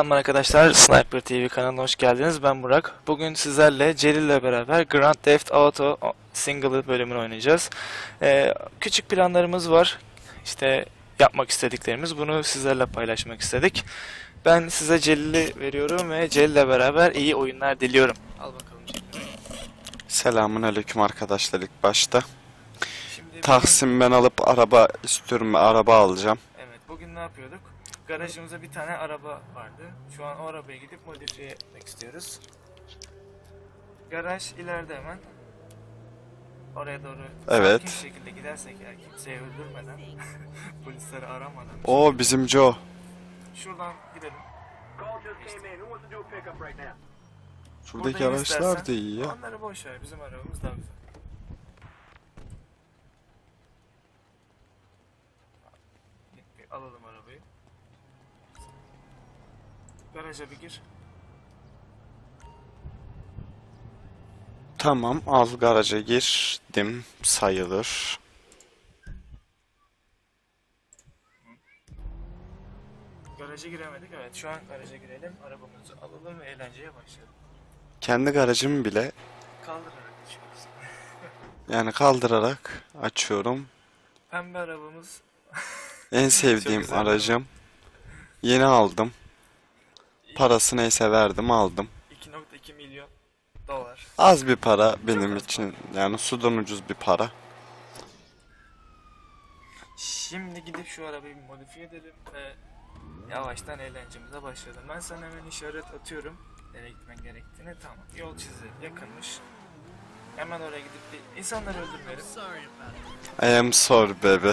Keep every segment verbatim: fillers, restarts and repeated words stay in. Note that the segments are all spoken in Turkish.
Selam arkadaşlar, Sniper T V kanalına hoş geldiniz. Ben Burak. Bugün sizlerle Celil ile beraber Grand Theft Auto Single bölümünü oynayacağız. Ee, küçük planlarımız var. İşte yapmak istediklerimiz. Bunu sizlerle paylaşmak istedik. Ben size Celil'i veriyorum ve Celil ile beraber iyi oyunlar diliyorum. Al bakalım Celil. Selamun aleyküm arkadaşlar ilk başta. Şimdi Taksim bugün, ben alıp araba istiyorum ve araba alacağım. evet, bugün ne yapıyorduk? Garajımızda bir tane araba vardı. Şu an o arabaya gidip modifiye etmek istiyoruz. Garaj ileride hemen. Oraya doğru Evet. sakin şekilde gidersek eğer, kimseyi öldürmeden, polisleri aramadan. O bizim Joe. Şuradan gidelim. Şuradaki Buradayım araçlar istersen. da iyi ya. Onları boş ver, bizim arabamız daha güzel. Bir alalım arabayı. Garaja bir gir. Tamam, al garaja girdim sayılır. Garaja giremedik, evet, şu an garaja girelim, arabamızı alalım ve eğlenceye başlayalım. Kendi garajımı bile Kaldırarak geçiyoruz. yani kaldırarak açıyorum. Pembe arabamız. En sevdiğim güzel aracım. Yeni aldım. Parası neyse verdim aldım. iki nokta iki milyon dolar. Az bir para benim için, yani sudan ucuz bir para. Şimdi gidip şu arabayı bir modifiye edelim ve yavaştan eğlencemize başlayalım. Ben sana hemen işaret atıyorum nereye gitmen gerektiğini. Tamam, yol çizi yakınmış. Hemen oraya gidip bir insanları öldürmeyelim. I am sorry baby.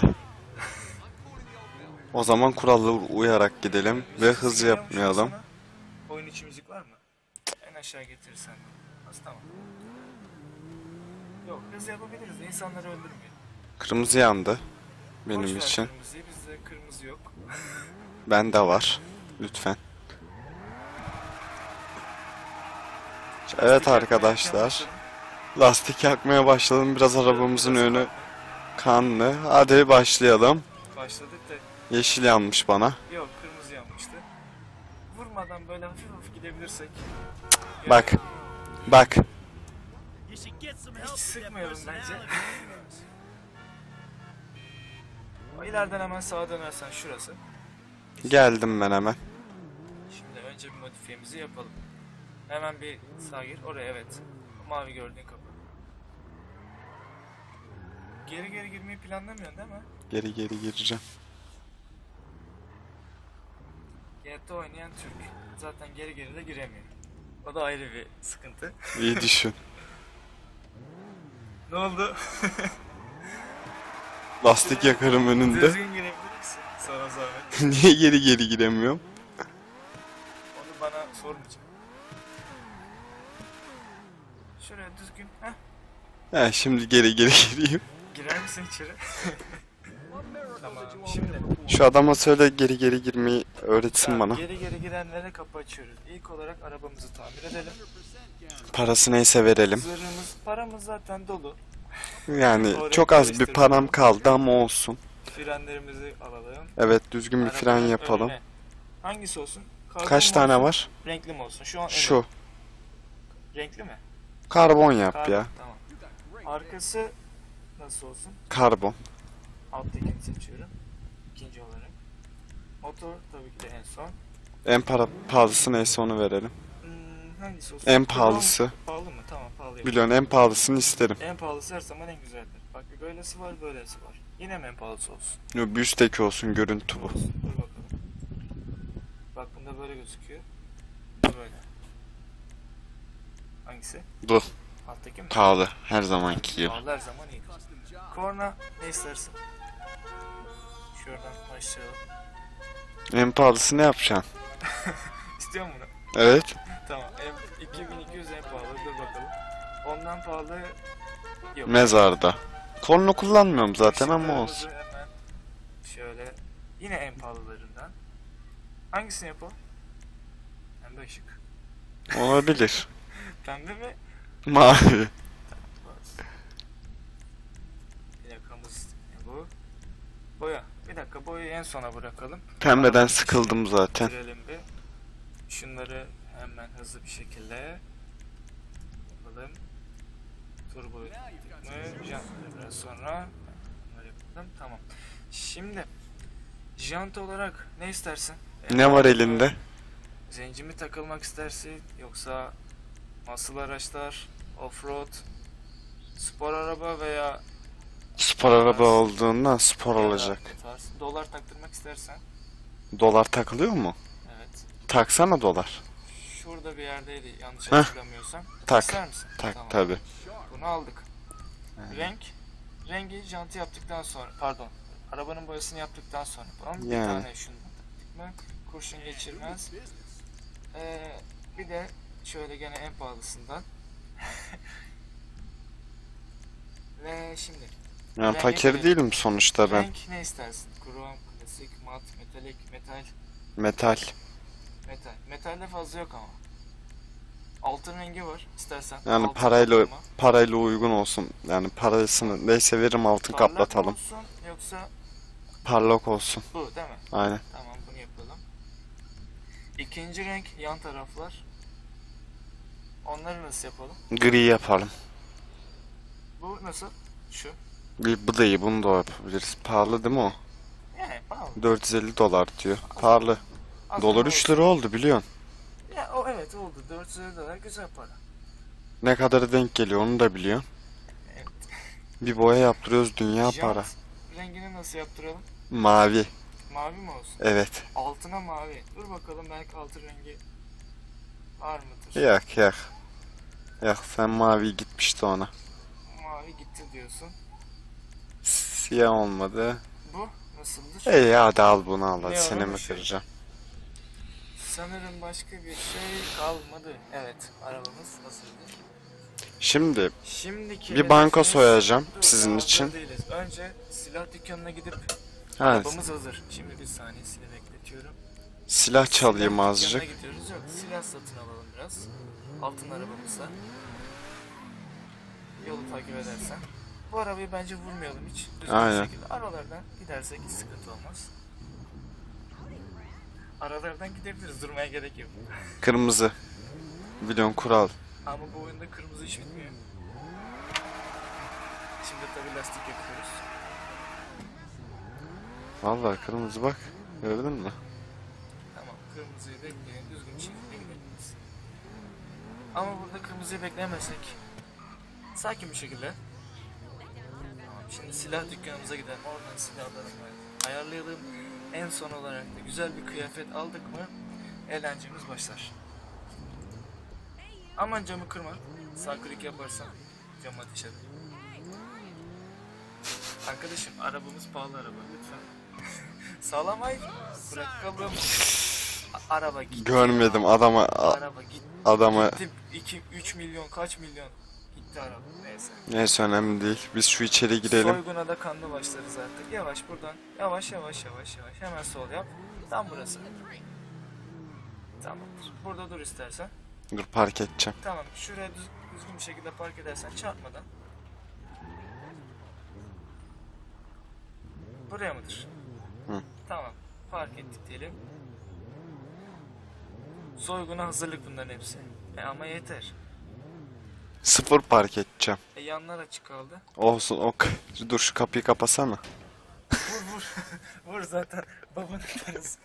O zaman kurallara uyarak gidelim ve Müzik hız geliyor mu şu an yapmayalım. sana? Oyun içi müzik var mı? En aşağı getirirsen. Nasıl, tamam. Yok, hız yapabiliriz. İnsanları öldürmeyelim. Kırmızı yandı Boş benim ver için. kırmızıyı, bizde kırmızı yok. Bende var. Lütfen. Evet Lastik arkadaşlar. yakmaya Lastik yakmaya başladım. Biraz arabamızın önü kanlı. Hadi başlayalım. başladık da Yeşil yanmış bana. yok, kırmızı yanmıştı. Vurmadan böyle hafif hafif gidebilirsek. Bak. Bak. Hiç sıkmayalım bence. O ileriden hemen sağa dönersen şurası. Geldim ben hemen. Şimdi önce bir modifiyemizi yapalım. Hemen bir sağa gir. Oraya, evet. O mavi gördüğün kapı. Geri geri girmeyi planlamıyorsun değil mi? Geri geri gireceğim. G T A oynayan Türk. Zaten geri geri de giremiyor. O da ayrı bir sıkıntı. İyi düşün. Ne oldu? Lastik yakarım önünde. Düzgün girebilir misin? Sana zahmet. Niye geri geri giremiyorum? Onu bana sormayacak. Şuraya düzgün. Heh. He, şimdi geri geri gireyim. Girer misin içeri? Tamam. Şimdi Şu adama söyle geri geri girmeyi öğretsin tamam, bana. geri geri girenlere kapı açıyoruz. İlk olarak arabamızı tamir edelim. Parası neyse verelim. Zırhımız, paramız zaten dolu. Yani Oraya çok az bir karıştırdım. param kaldı ama olsun. Frenlerimizi alalım. Evet, düzgün bir fren Arabanın yapalım. önüne. Hangisi olsun? Karbon Kaç mu tane olsun, var? renkli mi olsun? Şu an Şu. önü. Renkli mi? Karbon yap Karbon, ya. tamam. Arkası nasıl olsun? Karbon. Alttakini seçiyorum. İkinci olarak. Motor tabii ki de en son. En para pahalısı neyse onu verelim. Hmm, hangisi olsun? En Krom pahalısı. Pahalı mı? Tamam, pahalı yapalım. Biliyorsun, en pahalısını isterim. En pahalısı her zaman en güzeldir. Bak, bir böylesi var, böylesi var. Yine mi en pahalısı olsun? Yo, bir üstteki olsun, görüntü bu. Olsun. Dur bakalım. Bak, bunda böyle gözüküyor. Bu böyle. Hangisi? Bu. Alttaki mi? Pahalı. Her zamanki gibi. Pahalı her zaman iyidir. Korna ne istersin? Şuradan başlayalım. En pahalısı ne yapacaksın? İstiyor musun bunu? Evet. Tamam. En, iki bin iki yüz en pahalı. Dur bakalım. Ondan pahalı yok. Mezarda. Korna kullanmıyorum zaten ama Işıklarımızı olsun. hemen şöyle. Yine en pahalılarından. Hangisini yapalım? Pembe ışık. Olabilir. Pembe mi? Mavi. Plakamız ne bu? Boya. Bir dakika, boyayı en sona bırakalım. Pembeden sıkıldım zaten. Bitirelim bir. Şunları hemen hızlı bir şekilde yapalım. Turbo mü? Jantları biraz sonra. Böyle yapalım. Tamam. Şimdi jant olarak ne istersin? Ne var elinde? Zenci mi takılmak istersin yoksa muscle araçlar, offroad, spor araba veya Spor araba olduğundan spor ya da olacak. tarz dolar taktırmak istersen. Dolar takılıyor mu? Evet. Taksana dolar. Şurada bir yerdeydi yanlış Heh. hatırlamıyorsam. Tak. İster misin? Tak Tamam. tabi. Bunu aldık. Renk, rengi jantı yaptıktan sonra, pardon, arabanın boyasını yaptıktan sonra falan bir Yani. tane şundan taktık mı kurşun geçirmez. Ee, bir de şöyle gene en pahalısından. Ve şimdi Yani Renge fakir göre- değilim sonuçta ben. renk ne istersin? Krom, klasik, mat, metalik, metal, Metal. metal. Metalde fazla yok ama. Altın rengi var istersen. Yani Altın parayla kaplama. parayla uygun olsun. Yani parasını neyse veririm altın Parlak mı kaplatalım. olsun yoksa Parlak olsun. bu değil mi? Aynen. Tamam, bunu yapalım. İkinci renk yan taraflar. Onları nasıl yapalım? Gri yapalım. Bu nasıl? Şu. Bir, bu da iyi, bunu da yapabiliriz. Pahalı değil mi o? Yani pahalı. dört yüz elli dolar diyor. Pahalı. Az Dolar ama üç olsun. lira oldu biliyorsun. Ya o evet oldu. dört yüz elli dolar güzel para. Ne kadar denk geliyor onu da biliyorsun. Evet. Bir boya yaptırıyoruz dünya Jant para. rengini nasıl yaptıralım? Mavi. Mavi mi olsun? Evet. Altına mavi. Dur bakalım belki altın rengi var mıdır? Yak yak. Yak sen mavi gitmişti ona. Mavi gitti diyorsun. Siyah olmadı. Bu nasıldır? İyi hadi al bunu al hadi Ne seni o, mi bu şey? kıracağım. Sanırım başka bir şey kalmadı. Evet, arabamız hazırdır. Şimdi Şimdiki bir banka hedefimiz- soyacağım Dur, sizin daha için. hazır değiliz. Önce silah dükkanına gidip Ha, arabamız hazır. Şimdi bir saniyesini bekletiyorum. silah çalayım Silah azıcık. dükkanına gidiyoruz. Yok, silah satın alalım biraz. Altın arabamızla. Yolu takip edersen. Bu arabayı bence vurmayalım hiç. Düzgün Aynen. bir şekilde. Aralardan gidersek hiç sıkıntı olmaz. Aralardan gidebiliriz. Durmaya gerek yok. Kırmızı. Biliyorsun kural. Ama bu oyunda kırmızı hiç bitmiyor. Şimdi tabii lastik yapıyoruz. Vallahi kırmızı bak. Gördün mü? Tamam, kırmızıyı bekleyin, düzgün bir şekilde gidebiliriz. Ama burada kırmızıyı beklemezsek sakin bir şekilde. Tamam, şimdi silah dükkanımıza gidelim. Oradan silahlarımı ayarlayalım. En son olarak da güzel bir kıyafet aldık mı eğlencemiz başlar. Aman camı kırma. Sağ klik yaparsan camı ateş eder. Arkadaşım arabamız pahalı araba lütfen. Sağlam hayır. Bırakalım. A- Araba gitti. Görmedim adama a- Araba gitti. adama Gitti. iki üç milyon kaç milyon gitti araba. Neyse. neyse önemli değil. Biz şu içeri girelim. Soyguna da kanlı başlarız artık. Yavaş buradan. Yavaş yavaş yavaş yavaş. Hemen sol yap. Tam burası. Tamamdır. Burada dur istersen. Dur park edeceğim. Tamam. Şuraya düz, düzgün bir şekilde park edersen çarpmadan. Buraya mıdır? Hı. Tamam. Park ettik diyelim. Soyguna hazırlık bunların hepsi. E ama yeter. Sıfır park edeceğim. E yanlar açık kaldı. Olsun ok. Dur şu kapıyı kapasana. Vur vur. Vur zaten babanın parası.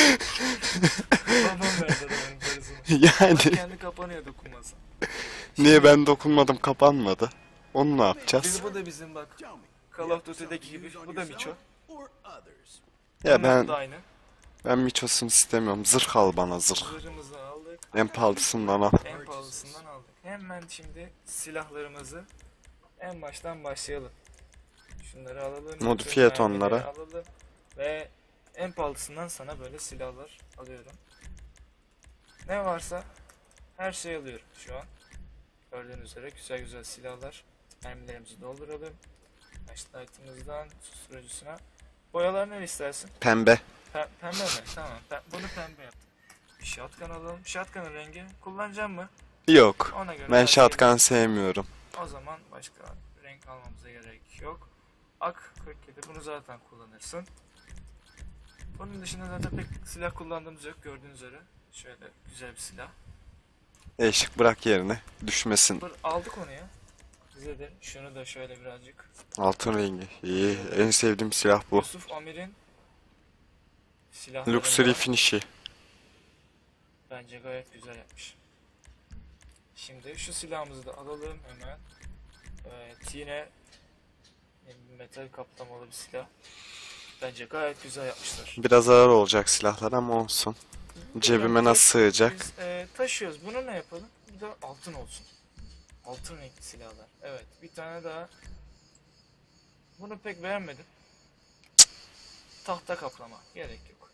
Babam verdi adamın parasını. Yani Kendi kapanıyor dokunmasa. niye ben dokunmadım kapanmadı. Onu ne yapacağız? Biz bu da bizim bak. Call of Duty'deki gibi. Bu da Miço. Ya Bunlar ben da aynı. ben Miços'unu istemiyorum. Zırh al bana zırh. Zırhımızı aldık. En pahalısından al. En pahalısından aldık. Hemen şimdi silahlarımızı en baştan başlayalım. Şunları alalım. Modifiye et Mermileri onlara. Alalım. Ve en pahalısından sana böyle silahlar alıyorum. Ne varsa her şeyi alıyorum şu an. Gördüğünüz üzere güzel güzel silahlar. Mermilerimizi dolduralım. Flashlight'ımızdan susturucusuna. Boyalar ne istersin? Pembe. Pe- pembe mi? Tamam. Pe- bunu pembe yaptım. Bir shotgun alalım. Shotgun'ın rengi kullanacağım mı? Yok. Ona göre Ben her şeyi- shotgun sevmiyorum. O zaman başka renk almamıza gerek yok. Ak kırk yedi bunu zaten kullanırsın. Bunun dışında zaten pek silah kullandığımız yok gördüğünüz üzere. Şöyle güzel bir silah. Değişik bırak yerine. Düşmesin. Dur, aldık onu ya. Bize de şunu da şöyle birazcık. Altın rengi. İyi. En sevdiğim silah bu. Yusuf Amir'in silahlarında Luxury finish'i. bence gayet güzel yapmış. Şimdi şu silahımızı da alalım hemen. Evet, yine metal kaplamalı bir silah. Bence gayet güzel yapmışlar. Biraz ağır olacak silahlar ama olsun. Cebime nasıl sığacak? Biz e, taşıyoruz. Bunu ne yapalım? Bu da altın olsun. Altın renkli silahlar. Evet, bir tane daha. Bunu pek beğenmedim. Tahta kaplama. Gerek yok.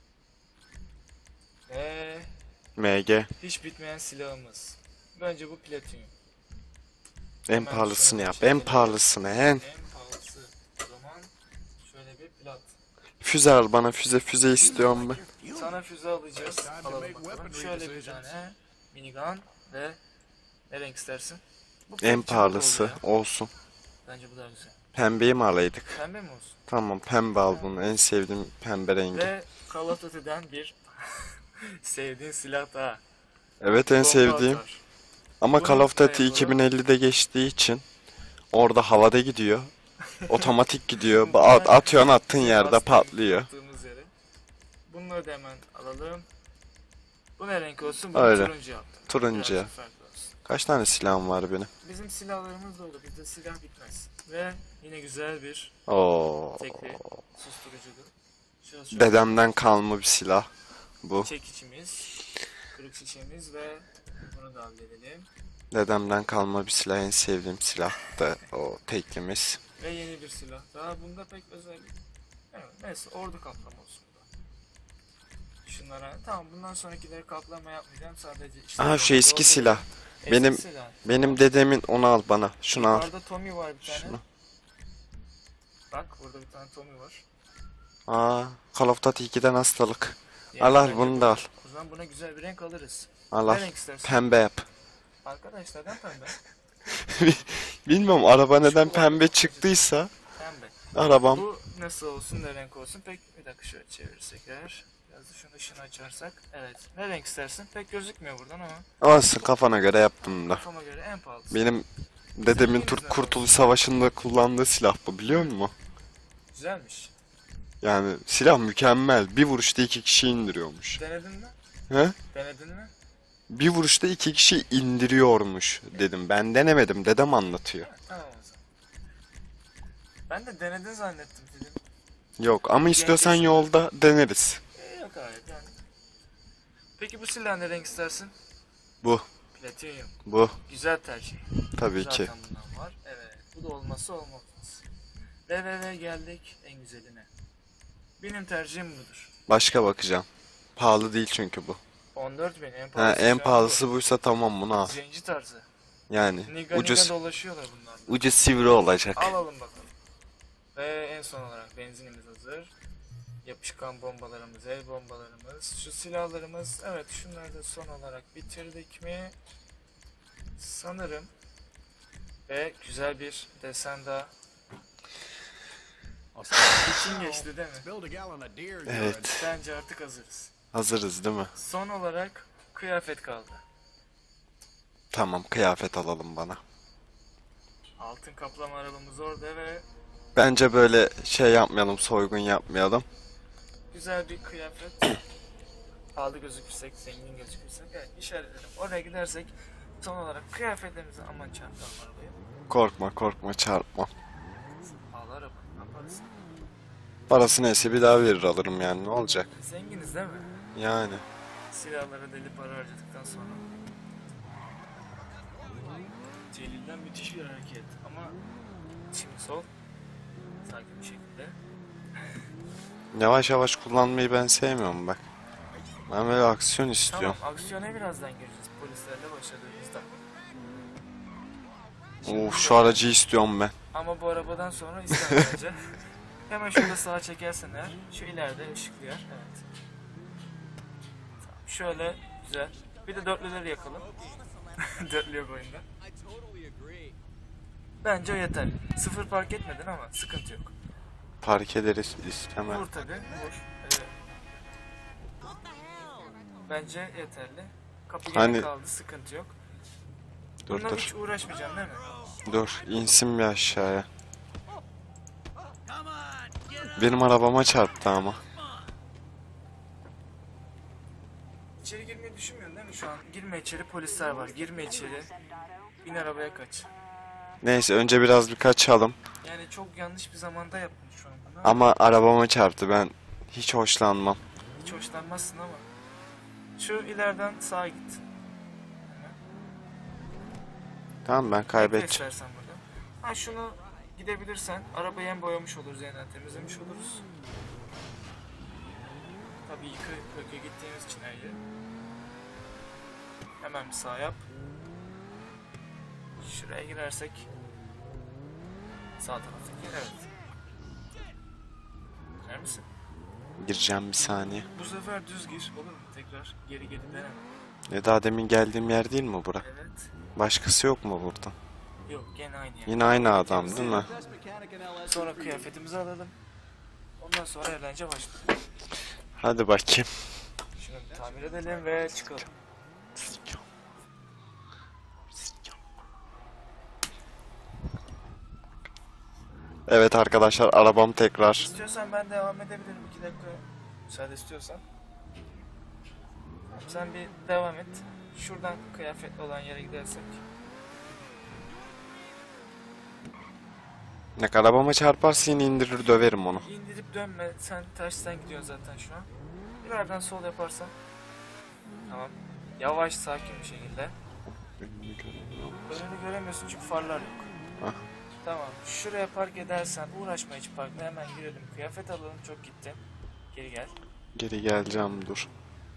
Ve M G. hiç bitmeyen silahımız. Bence bu platinyum. En Hemen pahalısını şunu yap. çekelim. En pahalısını en. En pahalısı. O zaman şöyle bir plat. Füze al bana füze füze istiyorum ben. Sana füze alacağız. Alalım bakalım. Şöyle bir tane minigun ve ne renk istersin? Bu En pek pahalısı çabuk oldu ya. olsun. Bence bu daha güzel. Pembeyi mi alaydık? Pembe mi olsun? Tamam pembe al bunu. En sevdiğim pembe rengi. Ve Call of Duty'den bir sevdiğin silah daha. Evet en Bomba sevdiğim. atar. Ama Bunu Call of Duty yapalım. iki bin ellide geçtiği için orada havada gidiyor. Otomatik gidiyor. Bunlar- At, atıyorsun attığın yerde Bastığımız- patlıyor. attığımız yere. Bunları da hemen alalım. Bu ne renk olsun? Bu Öyle. turuncu yaptım. Turuncu. Birazcık farklı olsun. Kaç tane silahım var benim? Bizim silahlarımız da olur. Bizde silah bitmez. Ve yine güzel bir Oo. tekli susturucudu. Şurası çok Dedemden kalma bir silah bu. çekiçimiz, kırık şişemiz ve bunu da halledelim. Dedemden kalma bir silah, en sevdiğim silah da o teklimiz. Ve yeni bir silah daha. Bunda pek özel bir... Evet, neyse ordu kaplama olsun bu da. Şunlara tamam, bundan sonrakileri kaplama yapmayacağım, sadece işte Aha şu ordu- eski ordu- silah. eski Benim silah. benim dedemin, onu al bana. Şunu al. Yukarıda Tommy var bir tane. Şunu. Bak burada bir tane Tommy var. Aa, Call of Duty ikiden hastalık. Yani Al al bence bunu bu- da al. O zaman buna güzel bir renk alırız. Al Ne al. renk istersin? Pembe yap. Arkadaşlar neden pembe? Bilmiyorum araba neden Çok pembe var. çıktıysa Pembe. arabam. Bu nasıl olsun, ne renk olsun? Pek bir dakika şöyle çevirirsek eğer. Biraz da şunu ışını açarsak. Evet. Ne renk istersin? Pek gözükmüyor buradan ama Olsun, kafana göre yaptım da. kafama göre en pahalısı. Benim dedemin Türk Kurtuluş Savaşı'nda kullandığı silah bu, biliyor musun? Güzelmiş. Yani silah mükemmel. Bir vuruşta iki kişi indiriyormuş. Denedin mi? He? Denedin mi? Bir vuruşta iki kişi indiriyormuş dedim. Ben denemedim. Dedem anlatıyor. Ha, tamam o zaman. Ben de denedin zannettim dedim. Yok ama istiyorsan Genç- yolda deneriz. Ee, yok hayır yani. Peki bu silah ne renk istersin? Bu. Platinyum. Bu. Güzel tercih. Tabii ki. Zaten bundan var. Evet. Bu da olmazsa olmaz. Ve ve ve geldik en güzeline. Benim tercihim budur. Başka bakacağım. Pahalı değil çünkü bu. on dört bin en Ha, pahalısı. en şu an pahalısı buysa tamam bunu al. bu. Zenci tarzı. Yani Niga ucuz niga dolaşıyorlar bunlar. ucuz sivri olacak. Alalım bakalım. Ve en son olarak benzinimiz hazır. Yapışkan bombalarımız, el bombalarımız, şu silahlarımız. Evet, şunları da son olarak bitirdik mi? Sanırım. Ve güzel bir desen daha. İçin geçti değil mi? Evet. Bence artık hazırız. Hazırız değil mi? Son olarak kıyafet kaldı. Tamam, kıyafet alalım bana. Altın kaplama arabamız orada ve Bence böyle şey yapmayalım, soygun yapmayalım. güzel bir kıyafet. Pahalı gözükürsek, zengin gözükürsek, evet, işaretledim. Oraya gidersek son olarak kıyafetlerimizi, aman çarpalım arabaya. Korkma korkma, çarpma. Pahalı araba, ne yaparız? Parası neyse bir daha verir alırım yani, ne olacak? Zenginiz değil mi? Yani. Silahlara deli para harcadıktan sonra. Celil'den müthiş bir hareket ama şimdi sol, sakin bir şekilde. Yavaş yavaş kullanmayı ben sevmiyorum bak. Ben böyle aksiyon istiyorum. Tamam, aksiyona birazdan gireceğiz polislerle başladığımızda. Of, şu aracı istiyorum ben. Ama bu arabadan sonra istemeyeceğim. Hemen şurada sağa çekersen eğer, şu ileride ışıklı yer, evet. Tamam, şöyle güzel. Bir de dörtlüleri yakalım. Dörtlü yok oyunda. Bence o yeter. Sıfır park etmedin ama sıkıntı yok. Park ederiz istemem. Vur tabi, vur. Ee, Bence yeterli. Kapı geri Hani- kaldı, sıkıntı yok. Dur Bununla dur. hiç uğraşmayacaksın değil mi? Dur insin bir aşağıya. Benim arabama çarptı ama. İçeri girmeyi düşünmüyorsun değil mi şu an? Girme içeri, polisler var. Girme içeri. Bin arabaya kaç. Neyse önce biraz bir kaçalım. Yani çok yanlış bir zamanda yaptın şu an bunu. Ama arabama çarptı, ben hiç hoşlanmam. Hiç hoşlanmazsın ama. Şu ileriden sağa git. Tamam ben Bekle kaybedeceğim. istersen burada. Ha şunu gidebilirsen arabayı hem boyamış oluruz, yeniden temizlemiş oluruz. Tabii yıka yıka gittiğimiz için her yeri. Hemen bir sağ yap. Şuraya girersek sağ taraftaki yer, evet. Girer misin? Gireceğim bir saniye. Bu sefer düz gir, olur mu? Tekrar geri geri deneme. Ne daha demin geldiğim yer değil mi bura? Evet. Başkası yok mu burada? Yok, gene aynı yer. Yine aynı adam değil mi? Sonra kıyafetimizi alalım. Ondan sonra eğlence başlıyor. Hadi bakayım. Şunu bir tamir edelim ve çıkalım. Evet arkadaşlar, arabam tekrar. İstiyorsan ben devam edebilirim. iki dakika müsaade istiyorsan. Sen bir devam et. Şuradan kıyafetli olan yere gidersek. Ne kadar arabama çarparsa yine indirir döverim onu. İndirip dönme. Sen tersten gidiyorsun zaten şu an. Birazdan sol yaparsan. Tamam. Yavaş, sakin bir şekilde. Önünü göremiyorsun çünkü farlar yok. Hah. Tamam. Şuraya park edersen uğraşma hiç parkla, hemen girelim. Kıyafet alalım, çok gitti. Geri gel. Geri geleceğim, dur.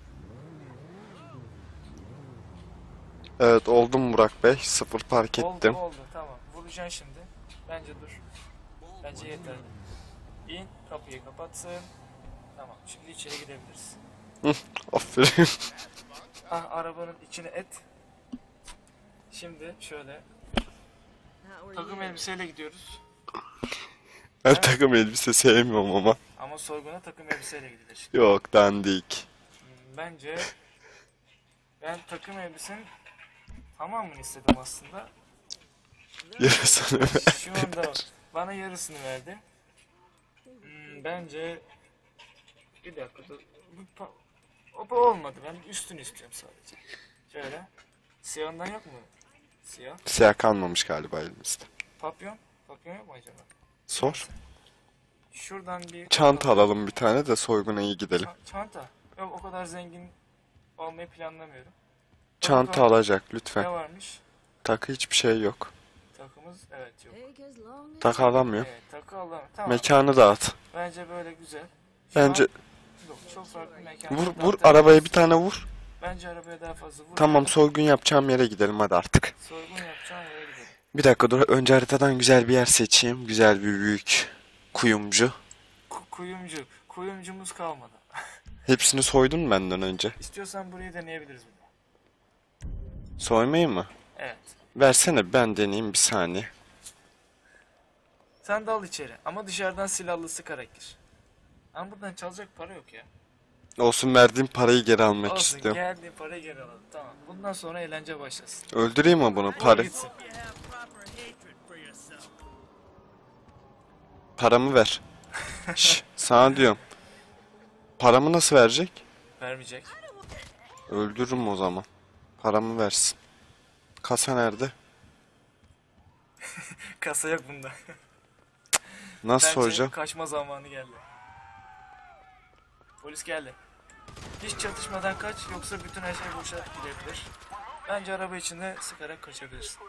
Evet oldu mu Burak Bey? Sıfır park ettim. Oldu oldu, tamam. Vuracaksın şimdi. Bence dur. Bence yeterli. İn, kapıyı kapatsın. Tamam, şimdi içeri gidebiliriz. Aferin. Ah, arabanın içine et. Şimdi şöyle takım elbiseyle gidiyoruz. Ben takım elbise sevmiyorum ama. Ama soyguna takım elbiseyle gidilir şimdi. Yok, dandik. Hmm, Bence ben takım elbisenin tamamını istedim aslında. Yarısını ver. Şu anda bana yarısını verdi. Hmm, bence bir dakika dur. Bu pa- O bu olmadı. Ben üstünü istiyorum sadece. Şöyle. Siyahından yok mu? Siyah. Siyah kalmamış galiba elimizde. Papyon. Papyon yok mu acaba? Sor. Şuradan bir Çanta alalım bir tane de soyguna iyi gidelim. Ça- çanta. Yok, o kadar zengin olmayı planlamıyorum. Çanta Papyon. alacak Ne lütfen. varmış? Takı hiçbir şey yok. Takımız evet yok. Takı alamıyorum. Evet, takı alalım. Tamam. Mekanı dağıt. Bence böyle güzel. Şu Bence an- yok, çok farklı mekan. vur vur arabaya bir tane vur. Bence arabaya daha fazla vur. Tamam, soygun yapacağım yere gidelim hadi artık. Soygun yapacağım, yere gidelim. Bir dakika dur, önce haritadan güzel bir yer seçeyim. Güzel bir büyük kuyumcu. Ku- kuyumcu. Kuyumcumuz kalmadı. Hepsini soydun mu benden önce? İstiyorsan burayı deneyebiliriz bir de. Soymayı mı? Evet. Versene ben deneyeyim bir saniye. Sen de al içeri ama dışarıdan silahlı sıkarak gir. Ama buradan çalacak para yok ya. Olsun, verdiğim parayı geri almak Olsun, istiyorum. geldiğin parayı geri alalım. Tamam. Bundan sonra eğlence başlasın. Öldüreyim mi bunu? Vur Para, gitsin. paramı ver. Şş, sana diyorum. Paramı nasıl verecek? Vermeyecek. Öldürürüm o zaman. Paramı versin. Kasa nerede? Kasa yok bunda. Nasıl Bence soracağım? kaçma zamanı geldi. Polis geldi. Hiç çatışmadan kaç, yoksa bütün her şey boşa gidebilir. Bence araba içinde sıkarak kaçabilirsin.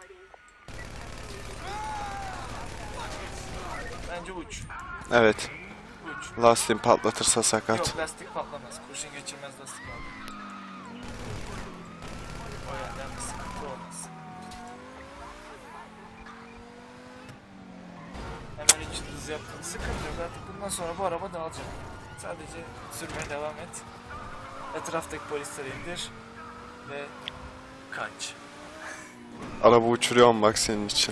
Bence uç. Evet. Uç. Lastiğim patlatırsa sakat. Yok, lastik patlamaz. Kurşun geçirmez lastik var. O yönden bir sıkıntı olmaz. Hemen hiç hız yaptım. Sıkıntı yok, artık bundan sonra bu araba dağılacak. Sadece sürmeye devam et. Etraftaki polisleri indir. Ve kaç. Araba uçuruyorum bak senin için.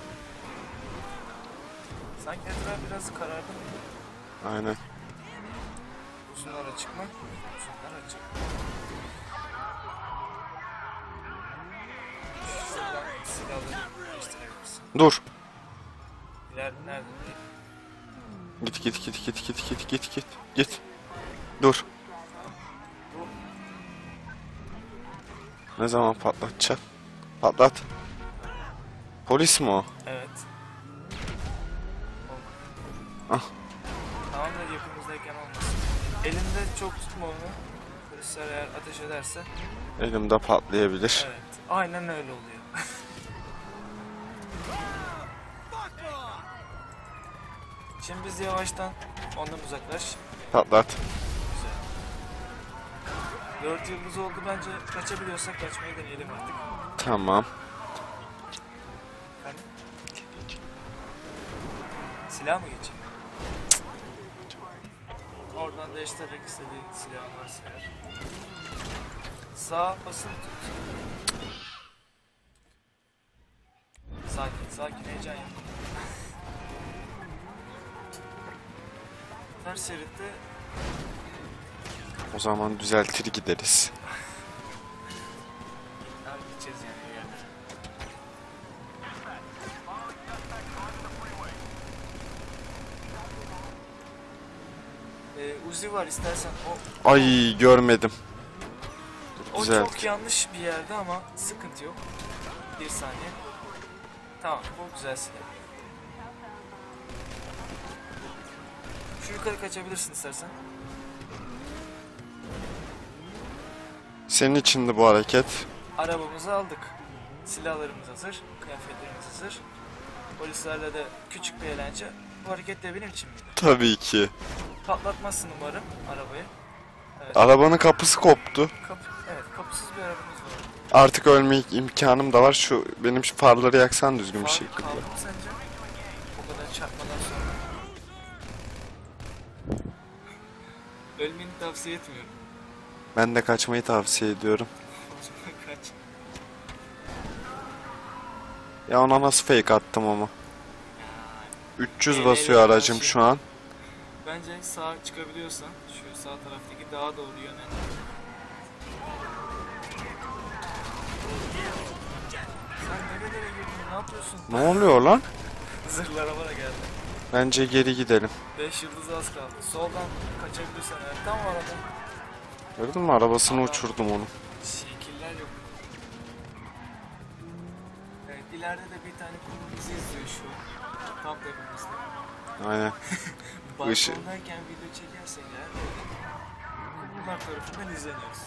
Sanki etraf biraz karardı mı? Aynen. Uzunlar açık mı? Uzunlar açık. Dur. İleride nerede? Git git git git git git git git. Git. Dur. Ne zaman patlatacaksın? Patlat. Polis mi o? Evet. Ah. Tamam da yakınımızdayken olmasın. Elinde çok tutma onu. Polisler eğer ateş ederse. Elimde patlayabilir. Evet. Aynen öyle oluyor. Şimdi biz yavaştan ondan uzaklaş. Patlat. Güzel. Dört yıldız oldu, bence kaçabiliyorsak kaçmayı deneyelim artık. Tamam. Hani? Silah mı geçeyim? Oradan değiştirerek istediğin silah varsa eğer. Sağ basılı tut. Sakin sakin, heyecan yok. Ters şeritte O zaman düzeltir gideriz. abi gideceğiz yani bir yerde. Ee, Uzi var istersen, o Ay görmedim. o Güzel. çok yanlış bir yerde ama sıkıntı yok. Bir saniye. Tamam, bu güzel silah. Şu yukarı kaçabilirsin istersen. Senin içindi bu hareket. Arabamızı aldık. Silahlarımız hazır, kıyafetlerimiz hazır. Polislerle de küçük bir eğlence. Bu hareket de benim için miydi? Tabii ki. Patlatmazsın umarım arabayı. Evet. Arabanın kapısı koptu. Kapı, evet, kapısız bir arabamız var. Artık ölme imkanım da var. Şu benim şu farları yaksan düzgün bir Far şekilde. kaldı mı sence? O kadar çarpmadan sonra. Ölmeni tavsiye etmiyorum. Ben de kaçmayı tavsiye ediyorum. O zaman kaç. Ya ona nasıl fake attım ama. üç yüz el basıyor ele aracım karşı. şu an. Bence sağa çıkabiliyorsan şu sağ taraftaki dağa doğru yönel. Sen nerelere girdin? Ne yapıyorsun? Ne oluyor lan? Zırhlı araba da geldi. Bence geri gidelim. beş yıldız az kaldı. Soldan kaçabilirsen eğer. Tam var adam. Gördün mü? Arabasını uçurdum onu. Şekiller yok. Evet, ileride de bir tane kuru bizi izliyor şu an. Tam tepemizde. Aynen. Işı- Balkondayken video çekersek eğer kumrular tarafından izleniyoruz.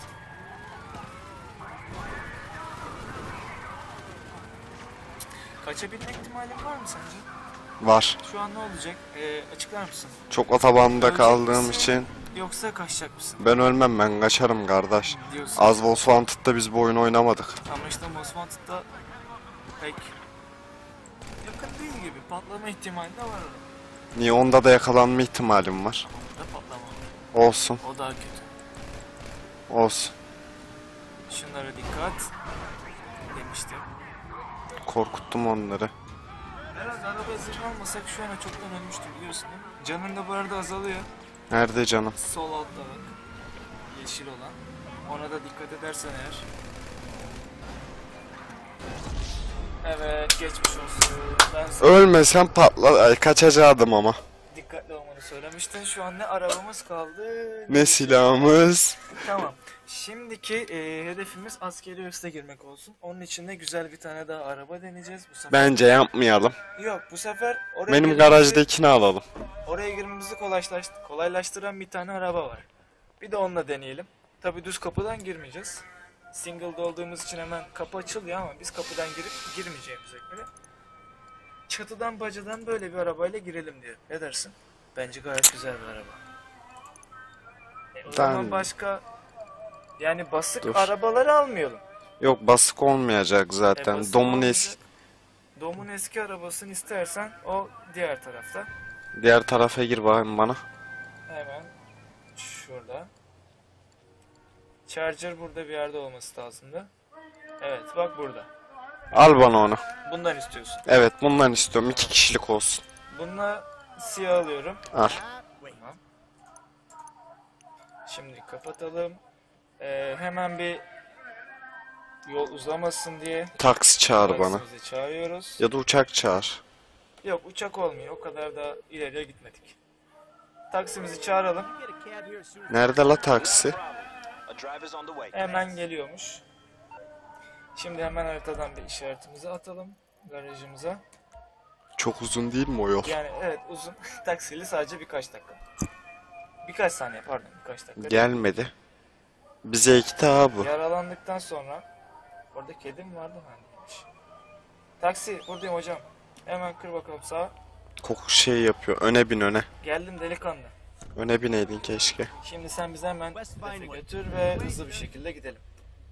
Kaçabilme ihtimalin var mı sence? Var. Şu an ne olacak? Ee, açıklar mısın? Çok otobanda Ölecek kaldığım misin? için Yoksa kaçacak mısın? ben ölmem, ben kaçarım kardeş. Diyorsun. Az Most Wanted'da biz bu oyunu oynamadık. Ama işte Most Wanted'da pek yakın değil gibi. Patlama ihtimali de var orada. Niye, onda da yakalanma ihtimalim var. Ama burada patlama. Olsun, O daha kötü. olsun. Şunlara dikkat. Demiştim. Korkuttum onları. Herhalde arabaya zırh almasak şu ana çoktan ölmüştüm, biliyorsun değil mi? Canın da bu arada azalıyor. Nerede canım? Sol altta bak. Yeşil olan. Ona da dikkat edersen eğer. Evet, geçmiş olsun. Ben sana Ölmesem patla, ay, kaçacaktım ama. dikkatli olmanı söylemiştin. Şu an ne arabamız kaldı Ne silahımız. Tamam. Şimdiki e, hedefimiz askeri üste girmek olsun. Onun için de güzel bir tane daha araba deneyeceğiz bu sefer. Bence yapmayalım. Yok, bu sefer oraya Benim girmemizi- garajdakini alalım. Oraya girmemizi kolaylaştı- kolaylaştıran bir tane araba var. Bir de onunla deneyelim. Tabii düz kapıdan girmeyeceğiz. Single'da olduğumuz için hemen kapı açılıyor ama biz kapıdan girip girmeyeceğimize göre çatıdan bacadan böyle bir arabayla girelim diyor. Ne dersin? Bence gayet güzel bir araba. E, o zaman Ben- başka, yani basık Dur. arabaları almayalım. Yok, basık olmayacak E, zaten. basık Domun olunca- eski. Dom'un eski arabasını istersen o diğer tarafta. Diğer tarafa gir bakayım bana. Hemen şurada. Charger burada bir yerde olması lazımdı. Evet, bak burada. Al bana onu. Bundan istiyorsun. Evet, bundan istiyorum. İki kişilik olsun. Bununla siyah alıyorum. Al. Tamam. Şimdi kapatalım. Ee, hemen bir yol uzamasın diye Taksi çağır bana. taksimizi çağırıyoruz. Ya da uçak çağır. Yok, uçak olmuyor. O kadar da ileriye gitmedik. Taksimizi çağıralım. Nerede la taksi? Hemen geliyormuş. Şimdi hemen haritadan bir işaretimizi atalım garajımıza. Çok uzun değil mi o yol? Yani evet, uzun. Taksiyle sadece birkaç dakika. Birkaç saniye, pardon, birkaç dakika. Gelmedi. Bize iki daha bu. Yaralandıktan sonra orada kedim vardı hangiymiş? Taksi, buradayım hocam. Hemen kır bakalım sağa. Koku şey yapıyor. Öne bin öne. Geldim delikanlı. Öne bineydin keşke. Şimdi sen bizi hemen hedefe götür ve hızlı bir şekilde gidelim.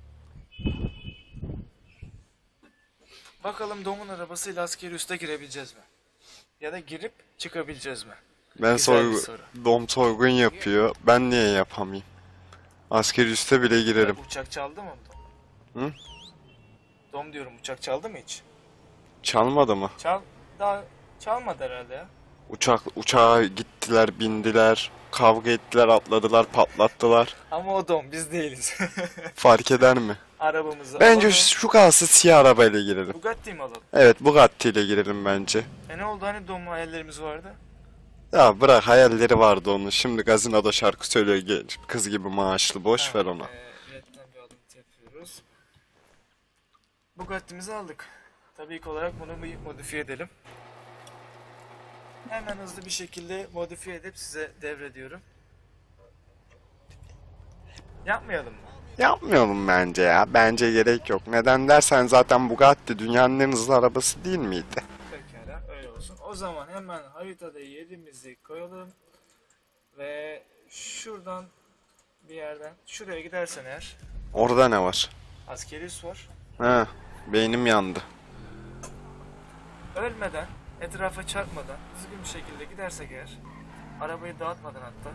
Bakalım Dom'un arabasıyla askeri üste girebileceğiz mi? Ya da girip çıkabileceğiz mi? Ben Güzel bir soygun, soru. Dom soygun yapıyor. Ben niye yapamayayım? Askeri üste bile girerim. Uçak çaldı mı Dom? Hı? Dom diyorum, uçak çaldı mı hiç? Çalmadı mı? Çal, daha çalmadı herhalde ya. Uçak uçağa gittiler, bindiler, kavga ettiler, atladılar, patlattılar. Ama o Dom, biz değiliz. Fark eder mi? Arabamızı Bence alalım. şu kalsın, siyah arabayla girelim. Bugatti mi alalım? Evet, Bugatti ile girelim bence. E ne oldu, hani Dom hayallerimiz vardı? Ya bırak, hayalleri vardı onun. Şimdi gazinoda şarkı söylüyor genç kız gibi maaşlı. Boş ver ona. E, netten bir alıntı yapıyoruz. Bugatti'mizi aldık. Tabii ilk olarak bunu bir modifiye edelim. Hemen hızlı bir şekilde modifiye edip size devrediyorum. Yapmayalım mı? Yapmayalım bence ya. Bence gerek yok. Neden dersen zaten Bugatti dünyanın en hızlı arabası değil miydi? Pekala, öyle olsun. O zaman hemen haritada yerimizi koyalım. Ve şuradan bir yerden şuraya gidersen eğer Orada ne var? askeri üs var. Ha, beynim yandı. Ölmeden, etrafa çarpmadan, düzgün bir şekilde gidersek eğer, arabayı dağıtmadan hatta.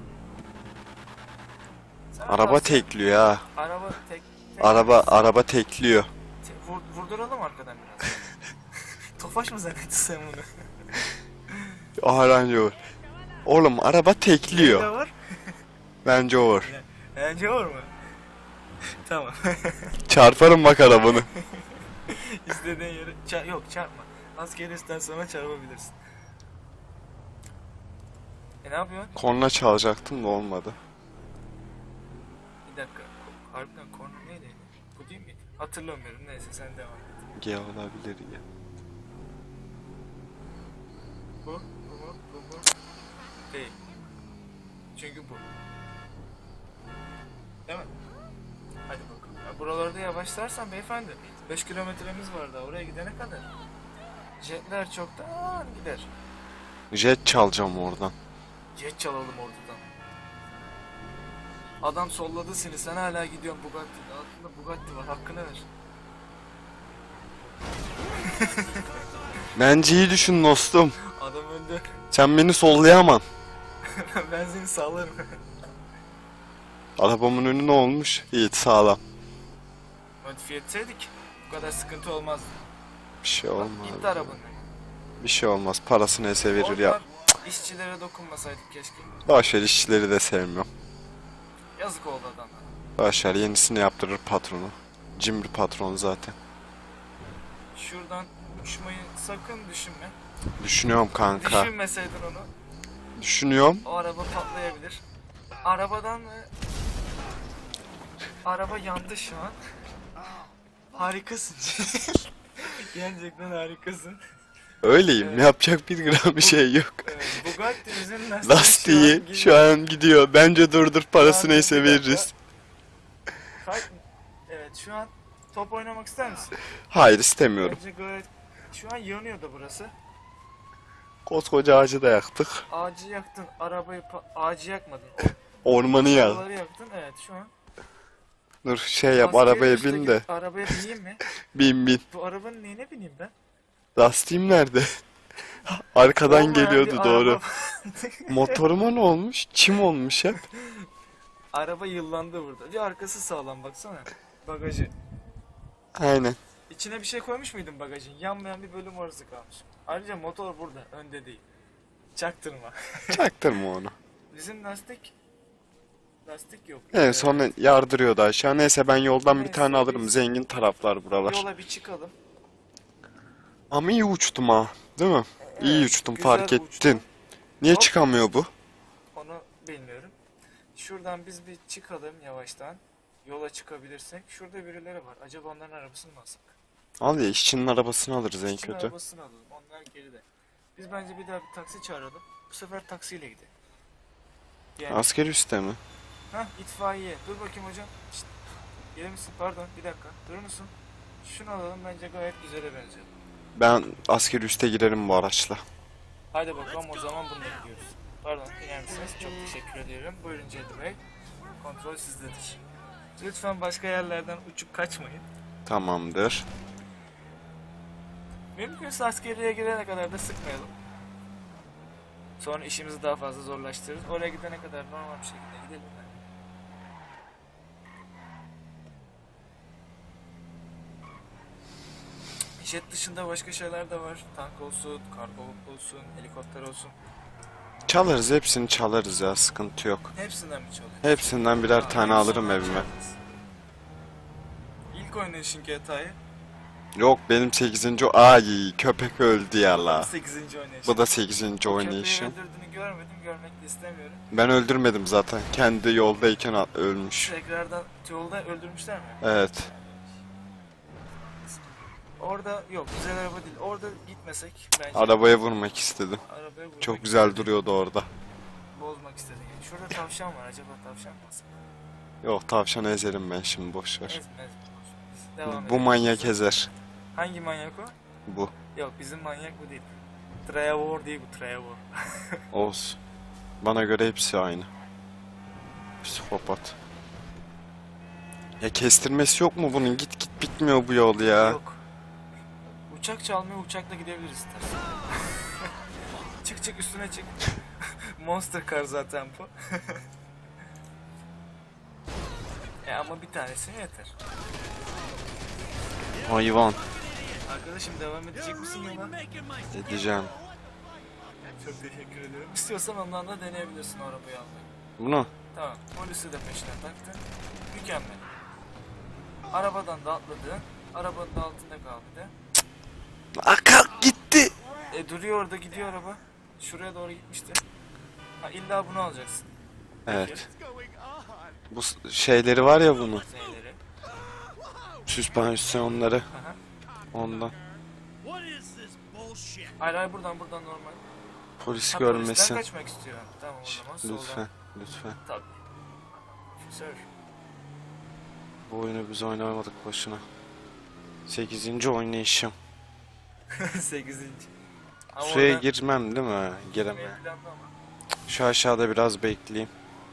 Sen Araba bas- tekliyor ha. Araba tek, tek Araba araba tekliyor. Te- vur, vurduralım arkadan biraz. Tofaş mı zannettin sen bunu? Arancı var. Oğlum araba Ne tekliyor. var? Bence olur. Bence var mı? Tamam. Çarparım bak arabanı. İstediğin yere... Ça- yok, çarpma. Askeri üstten sonra çarpabilirsin. E ne yapıyorsun? Korna çalacaktım da olmadı. Bir dakika. Ko- Harbiden korna neydi? Bu değil miydi? Hatırlamıyorum. Neyse sen devam et. G olabilir ya. Bu, bu mu, bu mu? Değil. Çünkü bu. Değil mi? Hadi bakalım. Ya buralarda yavaşlarsan beyefendi. beş kilometremiz var daha oraya gidene kadar. Jetler çoktan gider. Jet çalacağım oradan. Jet çalalım ortadan. Adam solladı seni, sen hala gidiyorsun Bugatti'de. Altında Bugatti var, hakkını ver. Bence iyi düşün dostum. Adam önde. Sen beni sollayamam. Ben seni sallarım. Arabamın önü ne olmuş? İyi, sağlam. Modifiye etseydik bu kadar sıkıntı olmazdı. Bir şey Bak, olmaz. gitti arabanın. Bir şey olmaz. Parasını ese verir ya. Onlar işçilere dokunmasaydık keşke. Boşver, işçileri de sevmiyorum. Yazık oldu adamlara. Boşver, yenisini yaptırır patronu. Cimri patron zaten. Şuradan uçmayı sakın düşünme. Düşünüyorum kanka. Düşünmeseydin onu, Düşünüyorum. o araba patlayabilir. Arabadan mı? Araba yandı şu an. Harikasın. Gerçekten harikasın. Öyleyim. Evet. Yapacak bir gram bir şey yok. Evet, Bugatti'mizin lastiği, Lastiği şu an gidiyor. Bence durdur, parası Şu an neyse bir dakika. veririz. Kalk- Evet, şu an top oynamak ister misin? Hayır, istemiyorum. Bence gayet... Şu an yanıyor da burası. Koskoca ağacı da yaktık. Ağacı yaktın, arabayı pa- ağacı yakmadın. Ormanı yak. Oraları yaktın, evet şu an. Dur şey yap, Askeri arabaya üstteki bin de. Arabaya bineyim mi? Bin bin. Bu arabanın neyine bineyim ben? Lastiğim nerede? Arkadan Olmayan geliyordu bir doğru. araba- Motoruma ne olmuş? Çim olmuş hep. Araba yıllandı burada. Bir arkası sağlam, baksana. Bagajı. Aynen. İçine bir şey koymuş muydun bagajın? Yanmayan bir bölüm orası kalmış. Ayrıca motor burada, önde değil. Çaktırma. Çaktırma onu. Bizim lastik Lastik yok. En Ee, son yardırıyordu aşağı. Neyse ben yoldan bir Neyse, tane alırım. biz- Zengin taraflar buralar. Yola bir çıkalım. Ama iyi uçtum ha. Değil mi? İyi Evet, uçtum, güzel fark uçtu. ettin. Niye Hop. çıkamıyor bu? Onu bilmiyorum. Şuradan biz bir çıkalım yavaştan. Yola çıkabilirsek. Şurada birileri var. Acaba onların arabasını mı alsak? Al ya, işçinin arabasını alırız en İşçinin kötü. arabasını alalım. Onlar geride. Biz bence bir daha bir taksi çağıralım. Bu sefer taksiyle gidelim. Yani, Asker üste mi? hah, itfaiye. Dur bakayım hocam. Şşt. Gelir misin? Pardon, bir dakika. Durur musun? Şunu alalım, bence gayet güzele benziyor. Ben asker üste girerim bu araçla. Haydi bakalım, o zaman bununla gidiyoruz. Pardon, iner misiniz? Çok teşekkür ediyorum. Buyurun Cedi Bey. Kontrol sizdedir. Lütfen başka yerlerden uçup kaçmayın. Tamamdır. Mümkünse askeriye girene kadar da sıkmayalım. Sonra işimizi daha fazla zorlaştırırız. Oraya gidene kadar normal bir şekilde gidelim. Jet dışında başka şeyler de var. Tank olsun, kargo olsun, helikopter olsun. Çalarız, hepsini çalarız ya, sıkıntı yok. Hepsinden mi çalıyorsun? Hepsinden birer Aa, tane en alırım sondan evime. çalarız. İlk oynayışın G T A'yı. Yok, benim sekizinci Ay köpek öldü ya la. sekizinci oynayış. Bu da sekizinci Köpeği oynayışım. öldürdüğünü görmedim, görmek de istemiyorum. Ben öldürmedim zaten. Kendi yoldayken at- ölmüş. Tekrardan yolda öldürmüşler mi? Evet. Orada yok, güzel araba değil. Orada gitmesek bence. Arabaya vurmak istedim. Arabaya vurmak Çok güzel istedim. duruyordu orada. Bozmak istedim. Yani şurada tavşan var. Acaba tavşan mı alsak? Yok, tavşan ezerim ben şimdi, boş ver. Ezme ezme. Biz devam Bu edelim. manyak ezer. Hangi manyak o? Bu. Yok, bizim manyak bu değil. Trevor değil bu, Trevor. Olsun. Bana göre hepsi aynı. Psikopat. Ya kestirmesi yok mu bunun? Git git bitmiyor bu yol ya. Yok. Uçak çalmıyor, uçakla gidebiliriz istersen. Çık çık üstüne çık. Monster car zaten bu. e ama bir tanesine yeter. Hayvan. Arkadaşım, devam edecek misin yola? Edeceğim. Çok teşekkür ediyorum. İstiyorsan ondan da deneyebilirsin o arabayı almayı. Bunu. Tamam. Polisi de peşine taktın. Mükemmel. Arabadan da atladın. Arabanın da altında kal bir de. Aka gitti. E duruyor orada, gidiyor araba. Şuraya doğru gitmişti. Ha, illa bunu alacaksın. Evet. Bu s- şeyleri var ya bunun. Neyleri? Süspansiyonları. Aha. Ondan. Hayır hayır, buradan buradan normal. Polis Ha, polisten görmesin. kaçmak istiyor. Tamam, o zaman soldan. Lütfen. Lütfen. Tabii. Sir. Bu oyunu biz oynamadık boşuna. Sekizinci oynayışım. Sekizinci. Ama Suya orada girmem değil mi? girmeyi Giremem. planlı ama. Şu aşağıda biraz bekleyeyim.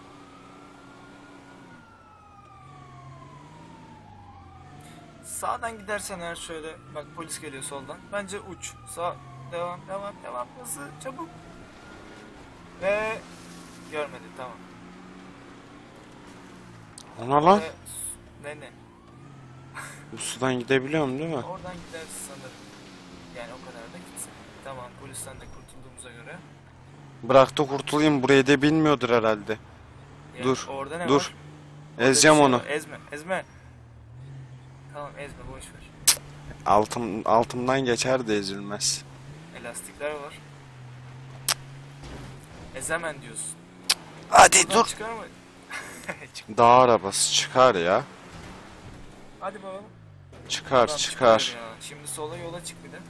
Sağdan gidersen eğer, şöyle bak, polis geliyor soldan. Bence uç. Sağ. Devam devam devam. Hızlı, çabuk. Ve görmedi, tamam. Ona lan. Ve, ne ne? Bu sudan gidebiliyorum değil mi? Oradan gidersin sanırım. Yani o kadar da gitsin. Tamam, polisten de kurtulduğumuza göre. Bırak da kurtulayım, burayı da bilmiyordur herhalde. Yani Dur, orada ne dur. var? Orada Ezeceğim bir şey onu. var. Ezme, ezme. Tamam, ezme, boş ver. Altım, altımdan geçer de ezilmez. Elastikler var. Ezemen diyorsun. Hadi Buradan dur. çıkar mı? Çık. Dağ arabası çıkar ya. Hadi bakalım. Çıkar Buradan çıkar. çıkıyor ya. Şimdi sola yola çık bir de.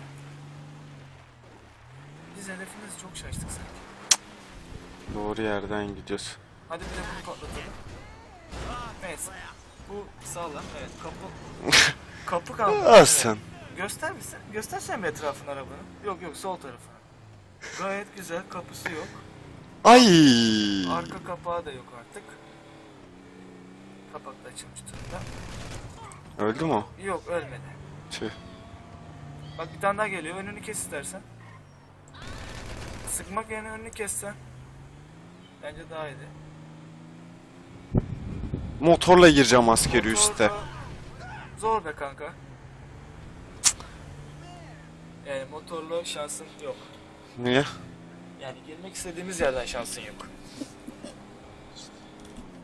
Biz hedefimizi çok şaştık sanki. Doğru yerden gidiyoruz. Hadi bir de bunu patlatalım. Neyse. Bu sağlam. Evet, kapı. Kapı kaldı. Alsın. Evet. Göster misin? Göstersen bir etrafını arabanın. Yok yok, sol tarafına. Gayet güzel, kapısı yok. Ay. Arka kapağı da yok artık. Kapak da açılmış durumda. Öldü mü? Yok, ölmedi. Tüh. Bak, bir tane daha geliyor. Önünü kes istersen. Sıkmak yerine önünü kessen bence daha iyiydi. Motorla gireceğim askeri Motorda üste. zor be kanka. Yani motorla şansın yok. Niye? Yani girmek istediğimiz yerden şansın yok.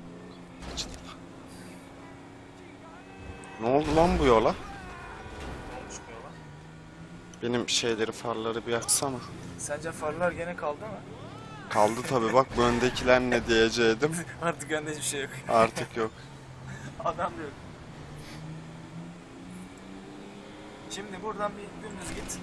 Ne oldu lan bu yola? Ne olmuş bu yola? Benim şeyleri, farları bir açsana. Sence farlar gene kaldı mı? Kaldı tabi, bak bu öndekiler ne diyecektim. Artık önde hiçbir şey yok. Artık yok. Adam da yok. Şimdi buradan bir dümdüz git.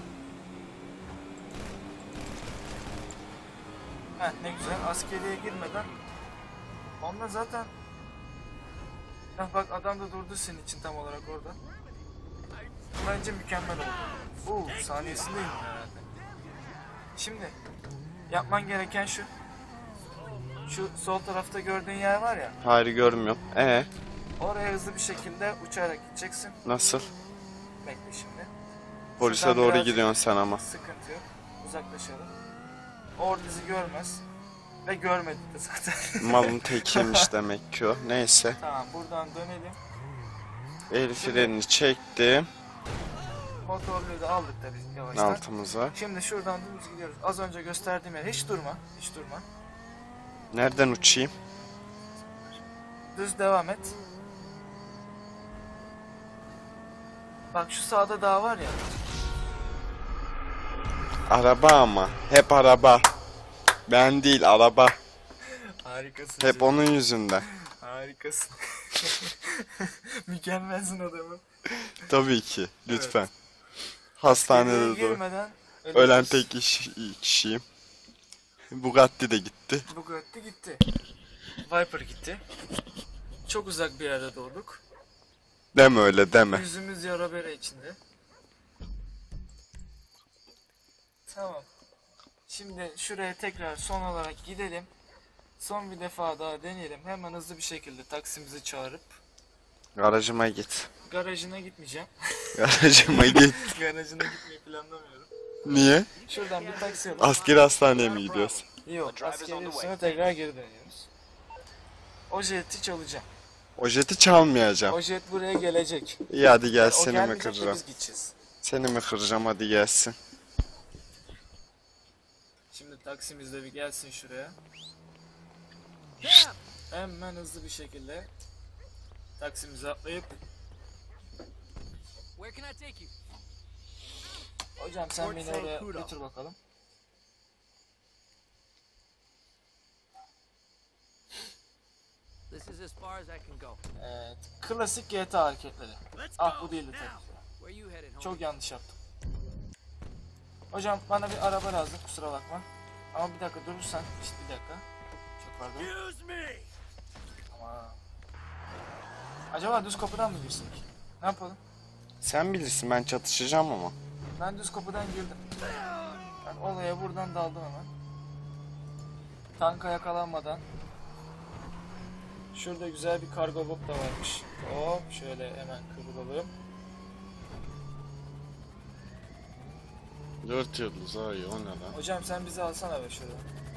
Heh, ne güzel, askeriye girmeden. Onda zaten... Heh, bak adam da durdu senin için tam olarak orada. Bence mükemmel oldu. Oo, saniyesindeyim herhalde. Şimdi yapman gereken şu. Şu sol tarafta gördüğün yer var ya. Hayır, görmüyorum. Ee, Oraya hızlı bir şekilde uçarak gideceksin. nasıl? Bekle şimdi. Polise Şuradan doğru biraz gidiyorsun sen ama. Sıkıntı yok. Uzaklaşalım. Orada bizi görmez. Ve görmedi de zaten. Malın tekiymiş demek ki o. Neyse. Tamam, buradan dönelim. El frenini çektim. Motorluyu da aldık tabii yavaştan. Altımıza. Şimdi şuradan dümdüz gidiyoruz. Az önce gösterdiğim yer. Hiç durma. Hiç durma. Nereden uçayım? Düz devam et. Bak şu sağda dağ var ya. Araba ama. Hep araba. Ben değil, araba. Harikasın. Hep onun yüzünden. Harikasın. Mükemmelsin adamım. Tabii ki. Lütfen. Hastanede Geriye de girmeden ölen öleceğiz. tek kişi, kişiyim. Bugatti de gitti. Bugatti gitti. Viper gitti. Çok uzak bir yerde doğduk. Deme öyle, deme. Yüzümüz yara bere içinde. Tamam. Şimdi şuraya tekrar son olarak gidelim. Son bir defa daha deneyelim. Hemen hızlı bir şekilde taksimizi çağırıp Garajıma git. garajına gitmeyeceğim. Garajıma git. Garajına gitmeyi planlamıyorum. Niye? Şuradan bir taksi alıp Askeri hastaneye mi gidiyorsun? yok, askeri üstüne tekrar geri dönüyoruz. O jeti çalacağım. O jeti çalmayacağım. O jet buraya gelecek. İyi hadi gel, O seni mi gelmeyecek de kıracağım? biz gideceğiz. Seni mi kıracağım, hadi gelsin. Şimdi taksimiz de bir gelsin şuraya. Hemen hızlı bir şekilde taksimize atlayıp Where can I take you? hocam sen beni oraya götür bakalım. This is as far as I can go. Evet, klasik G T A hareketleri. Ah bu değildi tabii. Where you headed, homie? Çok yanlış yaptım. Hocam bana bir araba lazım, kusura bakma. Ama bir dakika durursan, işte bir dakika. Çok pardon. Use me. Tamam. Acaba düz kapıdan mı girsek? Ne yapalım? Sen bilirsin, ben çatışacağım ama. Ben düz kapıdan girdim. Ben olaya buradan daldım hemen. Tanka yakalanmadan. Şurada güzel bir kargo bot da varmış. Hop şöyle hemen kıvrılalım. Dört yıldız ay, o ne lan? Hocam sen bizi alsana be şuradan.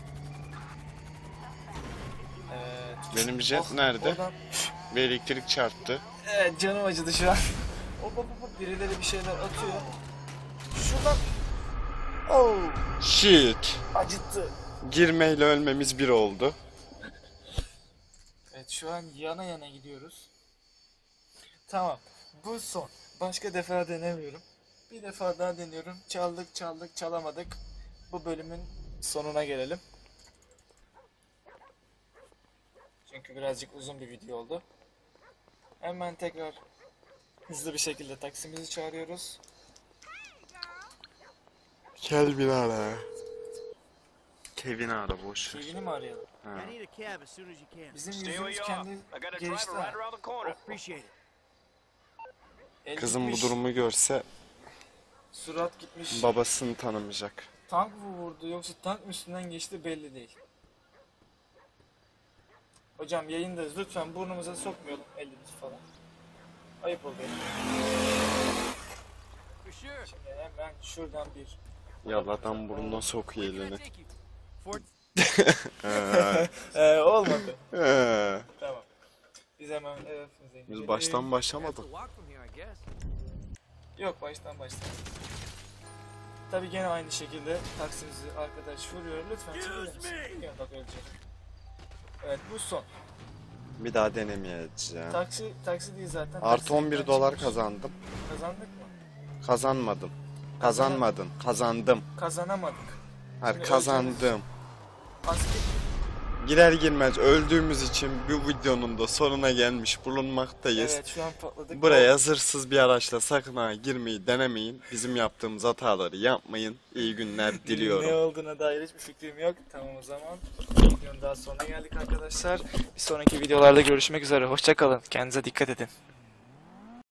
Evet. Benim jet Oh, nerede? oradan- Bir elektrik çarptı. Evet canım acıdı şu an. Hop hop hop birileri bir şeyler atıyor. Şuradan. Oh Shit. acıttı. Girmeyle ölmemiz bir oldu. Evet şu an yana yana gidiyoruz. Tamam. Bu son. Başka defa denemiyorum. Bir defa daha deniyorum. Çaldık çaldık çalamadık. Bu bölümün sonuna gelelim. Çünkü birazcık uzun bir video oldu. Hemen tekrar hızlı bir şekilde taksimizi çağırıyoruz. Gel bir ara. Kevin ara, boş ver. Kevin'i mi arayalım? Ha. I need a cab as soon as you can. Bizim Stay where yüzümüz you kendi are. I got a gelişti. driver ha. right around the corner. Appreciate it. El Kızım bu gitmiş, durumu görse surat gitmiş. babasını tanımayacak. Tank mı vurdu yoksa tank mı üstünden geçti belli değil. Hocam yayındayız, lütfen burnumuza sokmayalım elimizi falan. Ayıp oluyor. For sure. Şimdi hemen şuradan bir... Yalladan burnuna sokuyor Where can I elini. take you? Fort. Ee, Ee, olmadı. ee. Tamam. Biz hemen evimize gidelim. Biz baştan Have başlamadık. to walk from here, I guess. Yok baştan baştan. Tabii gene aynı şekilde taksimizi arkadaş vuruyor. Lütfen çekilir misin? Gene bak ölecek. Evet bu son. Bir daha denemeyeceğim. Taksi taksi değil zaten. Artı Taksi on bir ekran dolar çıkmış. kazandım. Kazandık mı? Kazanmadım. Kazanmadın. Kazandım. Kazanamadık. Hayır, Şimdi kazandım. Basket Girer girmez öldüğümüz için bu videonun da sonuna gelmiş bulunmaktayız. evet şu an patladık. Buraya zırhsız bir araçla sakın ha girmeyi denemeyin. Bizim yaptığımız hataları yapmayın. İyi günler Ne diliyorum. olduğuna dair hiçbir fikrim yok. Tamam o zaman. Videonun daha sonuna geldik arkadaşlar. Bir sonraki videolarda görüşmek üzere. Hoşça kalın. Kendinize dikkat edin.